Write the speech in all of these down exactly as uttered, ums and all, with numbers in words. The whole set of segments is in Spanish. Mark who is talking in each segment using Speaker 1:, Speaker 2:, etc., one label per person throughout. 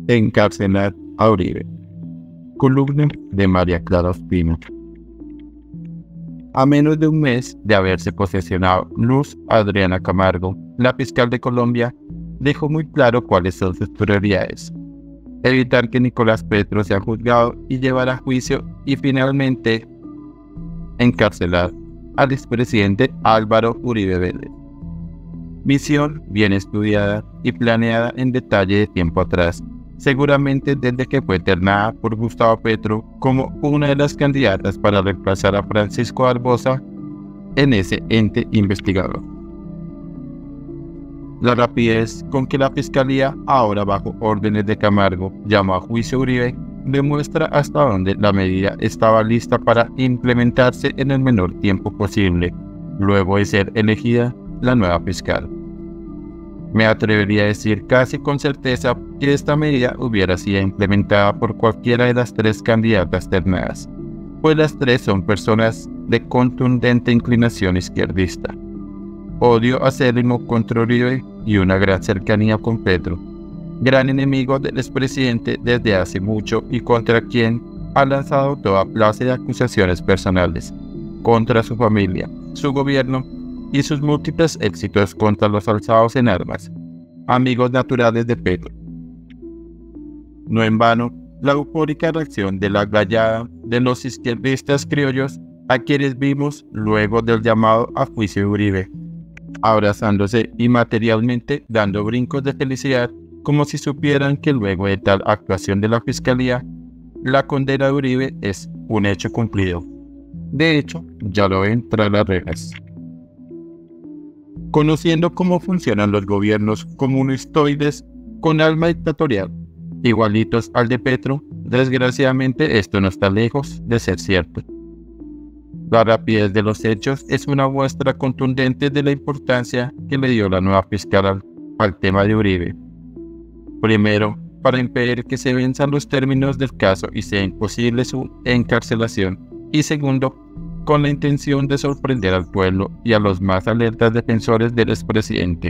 Speaker 1: Encarcelar a Uribe. Columna de María Clara Ospina. A menos de un mes de haberse posesionado Luz Adriana Camargo, la fiscal de Colombia dejó muy claro cuáles son sus prioridades: evitar que Nicolás Petro sea juzgado y llevar a juicio, y finalmente encarcelar al expresidente Álvaro Uribe Vélez. Misión bien estudiada y planeada en detalle de tiempo atrás, seguramente desde que fue ternada por Gustavo Petro como una de las candidatas para reemplazar a Francisco Barbosa en ese ente investigador. La rapidez con que la Fiscalía, ahora bajo órdenes de Camargo, llamó a juicio a Uribe, demuestra hasta dónde la medida estaba lista para implementarse en el menor tiempo posible, luego de ser elegida la nueva fiscal. Me atrevería a decir casi con certeza que esta medida hubiera sido implementada por cualquiera de las tres candidatas ternadas, pues las tres son personas de contundente inclinación izquierdista, odio acérrimo contra Uribe y una gran cercanía con Petro, gran enemigo del expresidente desde hace mucho y contra quien ha lanzado toda clase de acusaciones personales, contra su familia, su gobierno y sus múltiples éxitos contra los alzados en armas, amigos naturales de Petro. No en vano, la eufórica reacción de la gallada de los izquierdistas criollos a quienes vimos luego del llamado a juicio de Uribe, abrazándose y materialmente dando brincos de felicidad, como si supieran que luego de tal actuación de la Fiscalía, la condena de Uribe es un hecho cumplido. De hecho, ya lo ven tras las rejas. Conociendo cómo funcionan los gobiernos comunistoides con alma dictatorial, igualitos al de Petro, desgraciadamente esto no está lejos de ser cierto. La rapidez de los hechos es una muestra contundente de la importancia que le dio la nueva fiscal al, al tema de Uribe. Primero, para impedir que se venzan los términos del caso y sea imposible su encarcelación, y segundo, con la intención de sorprender al pueblo y a los más alertas defensores del expresidente.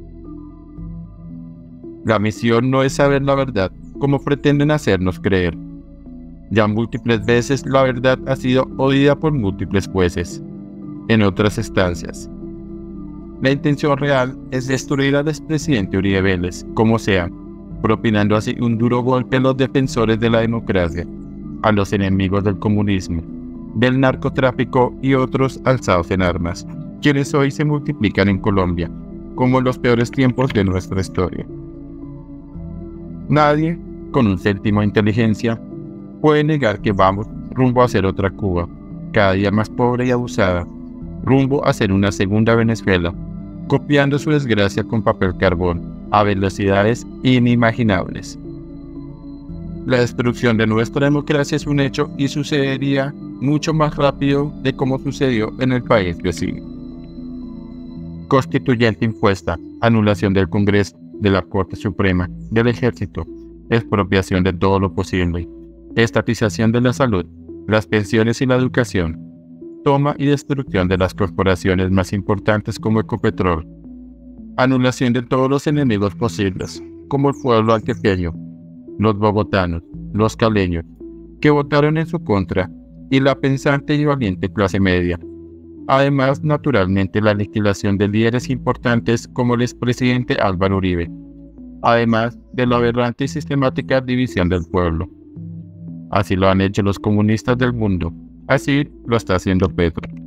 Speaker 1: La misión no es saber la verdad, como pretenden hacernos creer. Ya múltiples veces la verdad ha sido oída por múltiples jueces, en otras instancias. La intención real es destruir al expresidente Uribe Vélez, como sea, propinando así un duro golpe a los defensores de la democracia, a los enemigos del comunismo, del narcotráfico y otros alzados en armas, quienes hoy se multiplican en Colombia, como en los peores tiempos de nuestra historia. Nadie, con un céntimo de inteligencia, puede negar que vamos rumbo a ser otra Cuba, cada día más pobre y abusada, rumbo a ser una segunda Venezuela, copiando su desgracia con papel carbón, a velocidades inimaginables. La destrucción de nuestra democracia es un hecho y sucedería mucho más rápido de como sucedió en el país vecino. Constituyente impuesta, anulación del Congreso, de la Corte Suprema, del Ejército, expropiación de todo lo posible, estatización de la salud, las pensiones y la educación, toma y destrucción de las corporaciones más importantes como Ecopetrol, anulación de todos los enemigos posibles, como el pueblo antioqueño, los bogotanos, los caleños, que votaron en su contra, y la pensante y valiente clase media. Además, naturalmente, la aniquilación de líderes importantes como el expresidente Álvaro Uribe, además de la aberrante y sistemática división del pueblo. Así lo han hecho los comunistas del mundo, así lo está haciendo Petro.